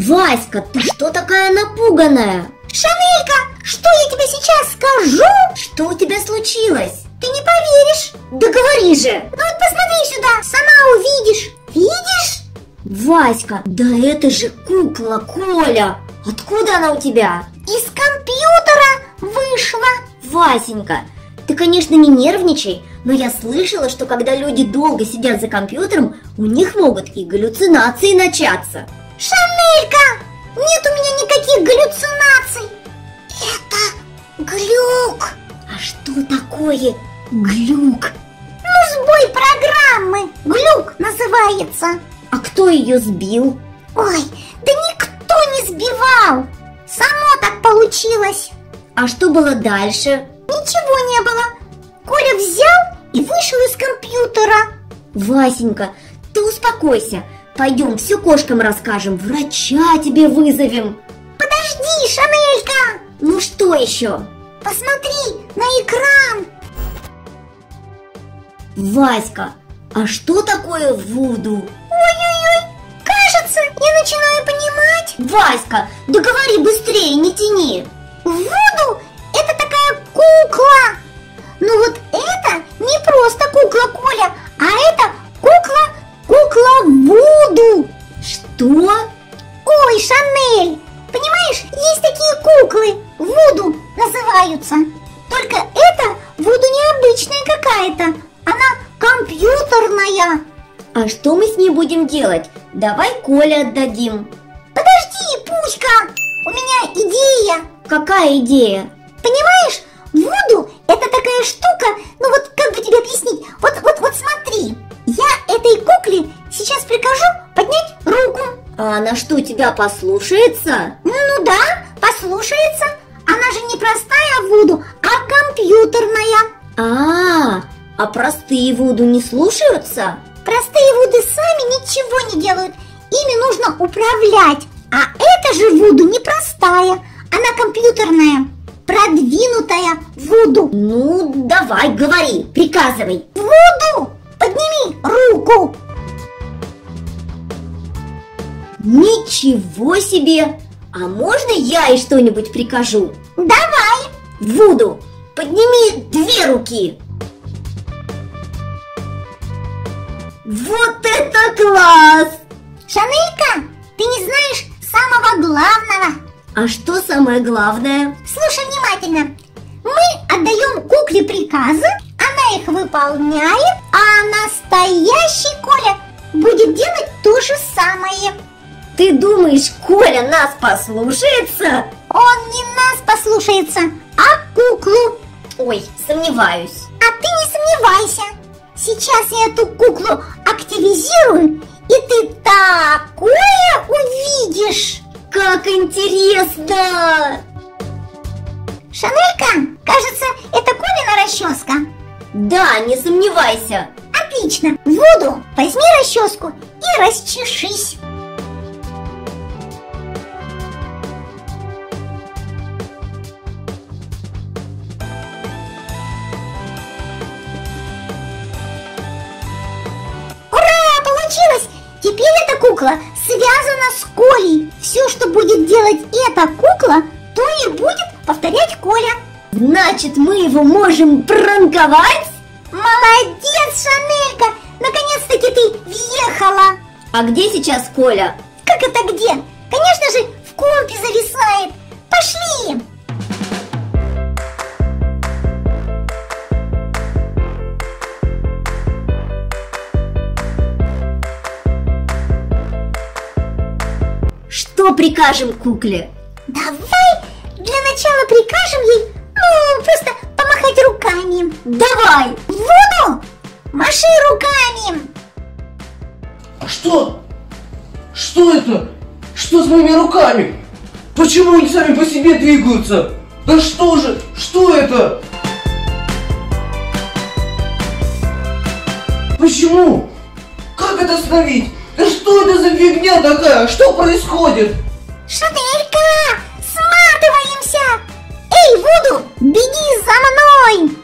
Васька, ты что такая напуганная? Шанелька, что я тебе сейчас скажу? Что у тебя случилось? Ты не поверишь. Да говори же! Ну вот посмотри сюда, сама увидишь. Видишь? Васька, да это же кукла Коля! Откуда она у тебя? Из компьютера вышла. Васенька, ты, конечно, не нервничай, но я слышала, что когда люди долго сидят за компьютером, у них могут и галлюцинации начаться. Шанелька, нет у меня никаких галлюцинаций. Это глюк. А что такое глюк? Ну, сбой программы. Глюк называется. А кто ее сбил? Ой, да никто не сбивал. Само так получилось. А что было дальше? Ничего не было. Коля взял и вышел из компьютера. Васенька, ты успокойся. Пойдем, все кошкам расскажем, врача тебе вызовем. Подожди, Шанелька. Ну что еще? Посмотри на экран. Васька, а что такое вуду? Ой-ой-ой, кажется, я начинаю понимать. Васька, да говори быстрее, не тяни. Вуду – это такая кукла. Ну вот это не просто кукла Коля, а это кукла Вуду. Что? Ой, Шанель, понимаешь, есть такие куклы, Вуду называются. Только это Вуду необычная какая-то, она компьютерная. А что мы с ней будем делать? Давай Коле отдадим. Подожди, Пуська, у меня идея. Какая идея? Понимаешь, Вуду это такая штука, ну вот как бы тебе объяснить, вот смотри, я этой кукле сейчас прикажу поднять руку. А она что, тебя послушается? Ну да, послушается, она же не простая Вуду, а компьютерная. А простые вуду не слушаются? Простые Вуды сами ничего не делают, ими нужно управлять, а эта же Вуду не простая, она компьютерная. Продвинутая Вуду. Ну, давай, говори, приказывай. Вуду, подними руку. Ничего себе! А можно я ей что-нибудь прикажу? Давай. Вуду, подними 2 руки. Вот это класс! Шанелька, ты не знаешь самого главного. А что самое главное? Слушай внимательно. Мы отдаем кукле приказы, она их выполняет, а настоящий Коля будет делать то же самое. Ты думаешь, Коля нас послушается? Он не нас послушается, а куклу. Ой, сомневаюсь. А ты не сомневайся. Сейчас я эту куклу активизирую, и ты такое увидишь. Как интересно! Шанелька, кажется, это Колина расческа. Да, не сомневайся. Отлично. Вуду, возьми расческу и расчешись. Ура, получилось! Теперь эта кукла связана с Колей. Все, что будет делать эта кукла, то и будет повторять Коля. Значит, мы его можем пранковать? Молодец, Шанелька! Наконец-таки ты въехала! А где сейчас Коля? Как это где? Конечно же, в компе зависает. Пошли! Что прикажем кукле? Давай для начала прикажем ей, ну, просто помахать руками. Давай! Вуду, маши руками. А что? Что это? Что с моими руками? Почему они сами по себе двигаются? Да что же? Что это? Почему? Как это остановить? Да что это за фигня такая? Что происходит? Шанелька, сматываемся. Эй, Вуду, беги за мной.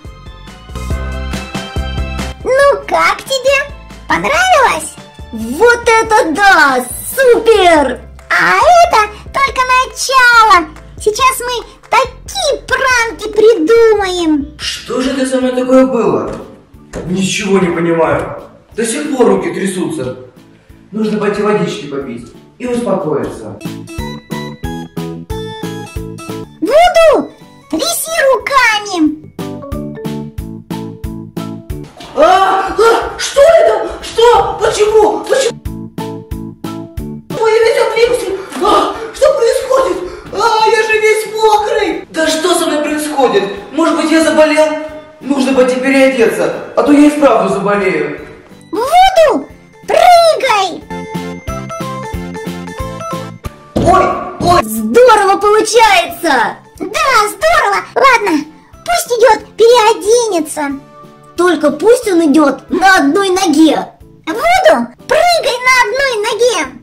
Ну как тебе? Понравилось? Вот это да! Супер! А А это только начало. Сейчас мы такие пранки придумаем. Что же это со мной такое было? Ничего не понимаю. До сих пор руки трясутся. Нужно пойти водички попить и успокоиться. Вуду, тряси руками. Что это? Что? Почему? Почему? Ой, я весь облился. Что происходит? Я же весь мокрый. Да что со мной происходит? Может быть, я заболел? Нужно пойти переодеться, а то я и вправду заболею. Вуду, прыгай. Ой! Здорово получается! Да, здорово. Ладно, пусть идет переоденется. Только пусть он идет на одной ноге. Вуду, прыгай на одной ноге.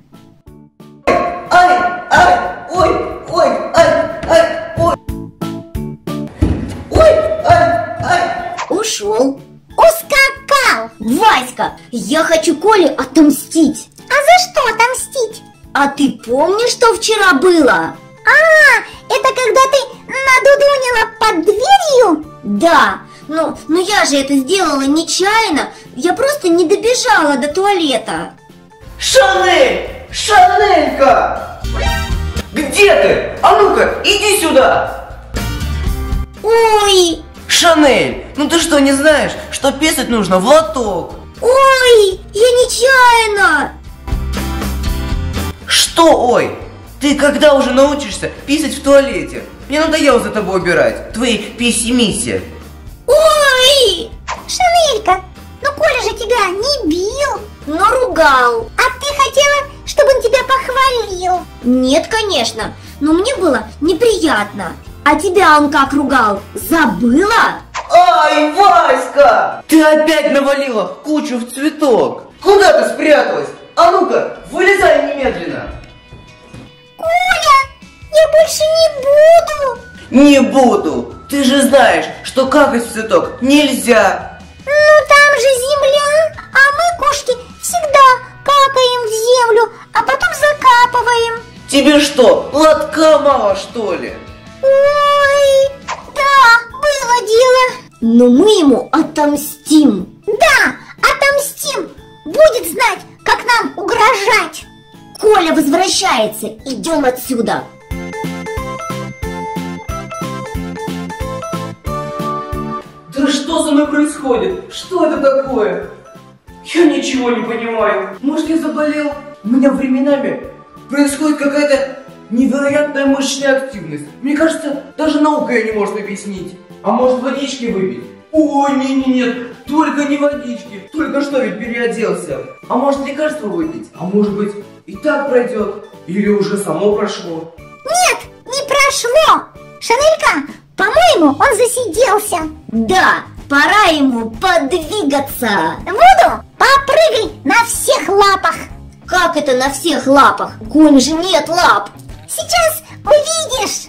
Ушел. Ускакал. Васька, я хочу Коле отомстить. А за что отомстить? А ты помнишь, что вчера было? Это когда ты надудунила под дверью? Да, но я же это сделала нечаянно. Я просто не добежала до туалета. Шанель! Шанелька! Где ты? А ну-ка, иди сюда! Ой, Шанель, ну ты что, не знаешь, что писать нужно в лоток? ой, я нечаянно. Что, ой? Ты когда уже научишься писать в туалете? Мне надоело за тобой убирать, твои писи-миси. Ой, Шанелька, ну Коля же тебя не бил. наругал. А ты хотела, чтобы он тебя похвалил. Нет, конечно, но мне было неприятно. А тебя он как ругал? Забыла? Ай, Васька! Ты опять навалила кучу в цветок. Куда ты спряталась? А ну-ка, вылезай немедленно. Коля, я больше не буду. Не буду. Ты же знаешь, что какать в цветок нельзя. Ну там же земля, а мы, кошки, всегда какаем в землю, а потом закапываем. Тебе что, лотка мало, что ли? Ой, да, было дело. Но мы ему отомстим. Да, отомстим. Будет знать, как нам угрожать. Коля возвращается, идем отсюда. Да что со мной происходит? Что это такое? Я ничего не понимаю. Может, я заболел? У меня временами происходит какая-то невероятная мышечная активность. Мне кажется, даже наука ее не может объяснить. А может, водички выпить? Ой, нет, только не водички. Только что ведь переоделся. А может, лекарство выпить? А может быть, и так пройдет? Или уже само прошло? Нет, не прошло. Шанелька, по-моему, он засиделся. Да, пора ему подвигаться. Вуду, попрыгай на всех лапах. Как это на всех лапах? У Коли же нет лап. Сейчас увидишь.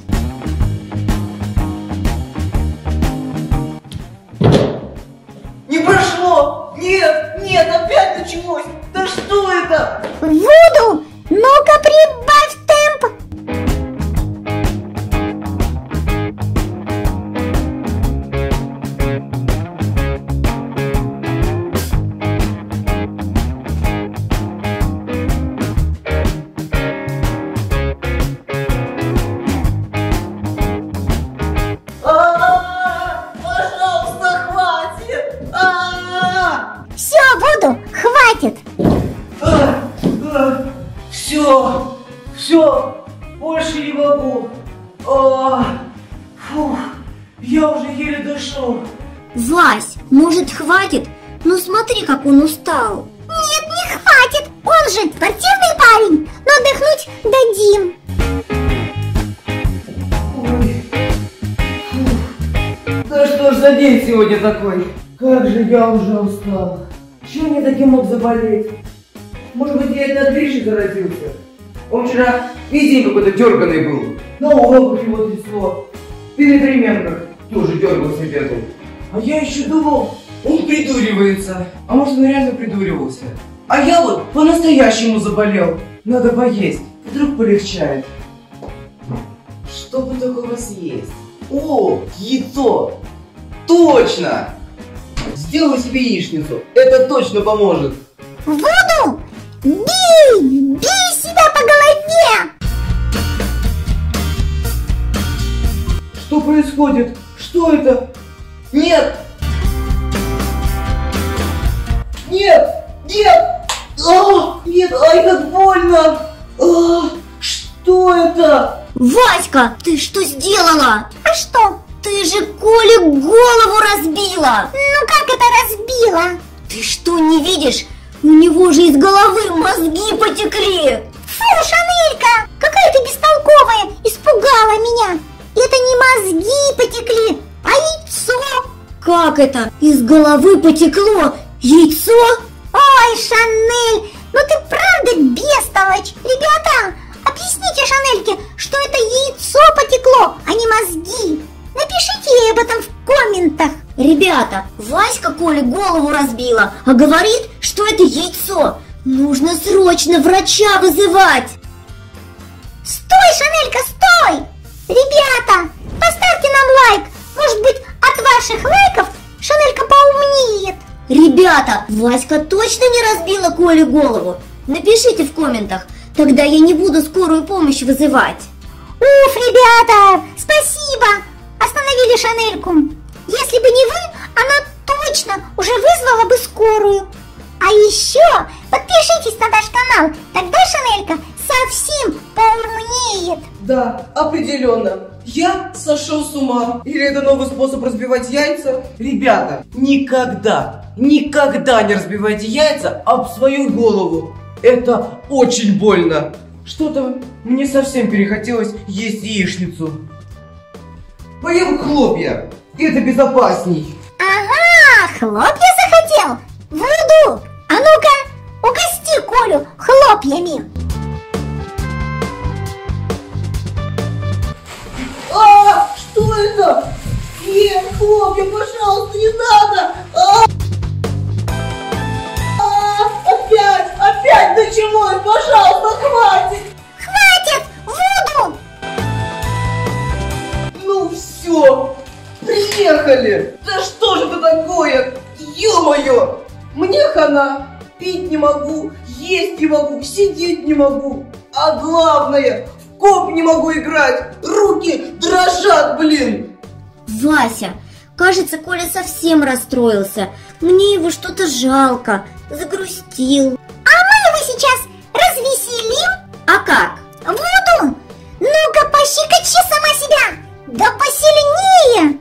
Не прошло! Нет, опять началось! Да что это? Вуду, ну-ка прибавь темп. Пожалуйста, хватит! Все, Вуду, хватит. Все, больше не могу. Фух, я уже еле дышу. Вась, может, хватит? Ну смотри, как он устал. Нет, не хватит. Он же спортивный парень, но отдохнуть дадим. Ой. Фух. Да что ж за день сегодня такой? Как же я уже устал. Чего я таким мог заболеть? Может быть, я это от Гриши заразился? Он вчера весь день какой-то дерганый был. На уроках его трясло. В перепеременках тоже дергался, бегал. А я еще думал, он придуривается. А может, он реально придуривался? А я вот по-настоящему заболел. Надо поесть. Вдруг полегчает. Что бы такого съесть? О, яйцо! Точно! Сделаю себе яичницу. Это точно поможет. Вуду, бей! Бей себя по голове! Что происходит? Что это? Нет! Нет! Нет! Нет! Ай, как больно! Что это? Васька, ты что сделала? А что? Ты же Коле голову разбила! Ну как это разбила? Ты что, не видишь? У него же из головы мозги потекли! Фу, Шанелька, какая ты бестолковая, испугала меня. Это не мозги потекли, а яйцо. Как это? Из головы потекло яйцо? Ой, Шанель, ну ты правда бестолочь. Ребята, объясните Шанельке, что это яйцо потекло, а не мозги. Напишите ей об этом в комментах. Ребята, Васька Коле голову разбила, а говорит, что это яйцо. Нужно срочно врача вызывать. Стой, Шанелька, стой! Ребята, поставьте нам лайк. Может быть, от ваших лайков Шанелька поумнеет. Ребята, Васька точно не разбила Коле голову? Напишите в комментах, тогда я не буду скорую помощь вызывать. Уф, ребята, спасибо! Остановили Шанельку. Если бы не вы, она точно уже вызвала бы скорую. А еще подпишитесь на наш канал, тогда Шанелька совсем поумнеет. Да, определенно. Я сошел с ума. Или это новый способ разбивать яйца? Ребята, никогда не разбивайте яйца об свою голову. Это очень больно. Что-то мне совсем перехотелось есть яичницу. Поем хлопья. Это безопасней. Ага, хлопья захотел? Вуду, а ну-ка, угости Колю хлопьями. Что это? Нет, хлопья, пожалуйста, не надо. Опять началось, пожалуйста, хватит. Хватит, Вуду. Ну все, приехали. Да что же это такое? Ё-моё, мне хана. Пить не могу, есть не могу, сидеть не могу. А главное, в коп не могу играть. Руки дрожат, блин. Вася, кажется, Коля совсем расстроился. Мне его что-то жалко, загрустил. А мы его сейчас развеселим. А как? Вуду, ну-ка пощекочи сама себя. Да посильнее.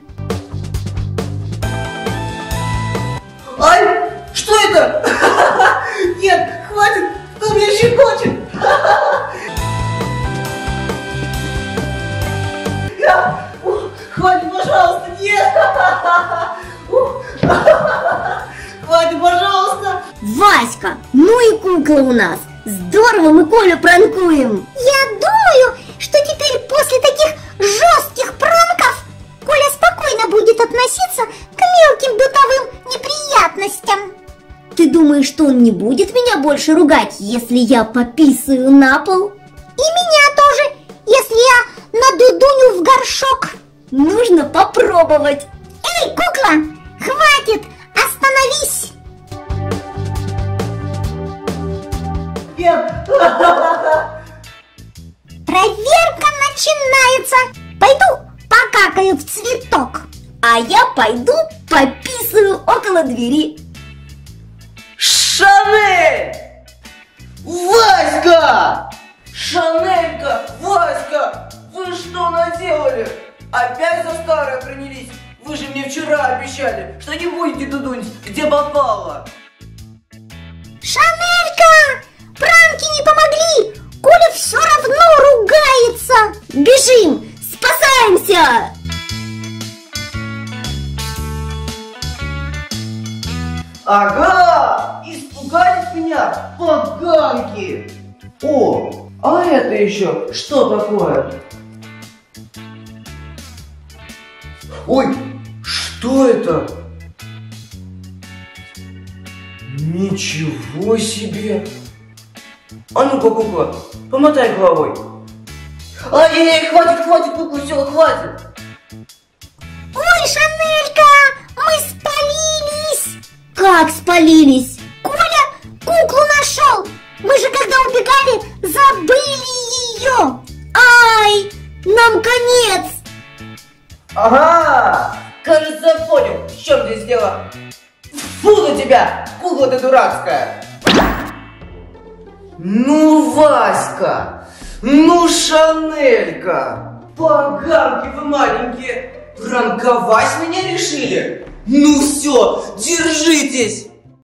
Ай, что это? Нет, хватит, кто меня щекочет? Хватит, пожалуйста, нет! Хватит, пожалуйста! Васька, ну и кукла у нас. Здорово мы Колю пранкуем. Я думаю, что теперь после таких жестких пранков Коля спокойно будет относиться к мелким бытовым неприятностям. Ты думаешь, что он не будет меня больше ругать, если я пописаю на пол? И меня тоже, если я надудуню в горшок. Нужно попробовать. Эй, кукла, хватит, остановись. Нет! Проверка начинается. Пойду покакаю в цветок. А я пойду пописаю около двери. Шанель! Васька! Шанелька! Васька! Вы что наделали? Опять за старое принялись? Вы же мне вчера обещали, что не будете дудунить, где попало. Шанелька! Пранки не помогли! Коля все равно ругается! Бежим! Спасаемся! Ага! Испугались меня, поганки! О, а это еще что такое? Ой, что это? Ничего себе! А ну-ка, кукла, помотай головой. Ай-яй-яй, хватит, кукла, все, хватит. Ой, Шанелька, мы спалились. Как спалились? Коля куклу нашел. Мы же когда убегали, забыли ее. Ай, нам конец. Ага, кажется, я понял, в чем здесь дело. Фу на тебя, кукла ты дурацкая. Ну, Васька, ну, Шанелька, поганки вы маленькие, пранковать меня решили? Ну все, держитесь.